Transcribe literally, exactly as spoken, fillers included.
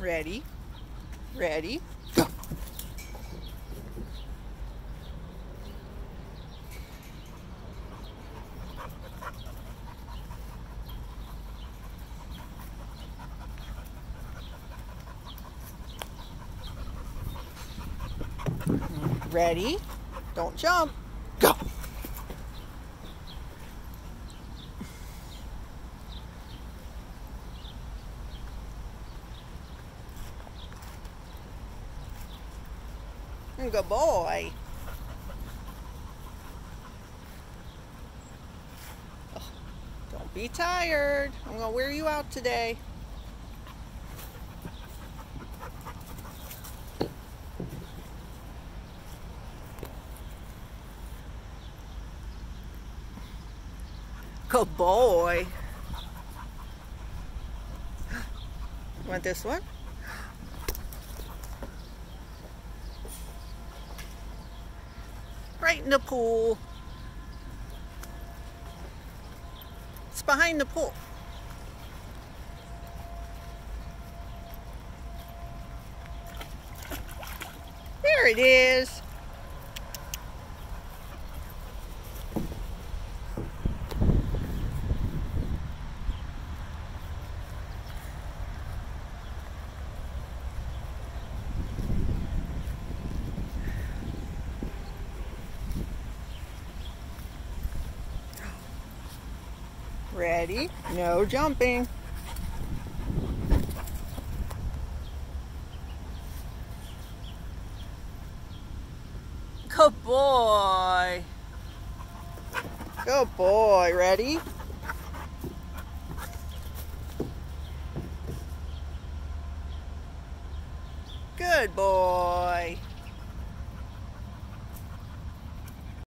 Ready? Ready? Go! Ready? Don't jump. Go! Good boy. Oh, don't be tired. I'm going to wear you out today. Good boy. You want this one? Right in the pool. It's behind the pool. There it is. Ready? No jumping. Good boy. Good boy. Ready? Good boy.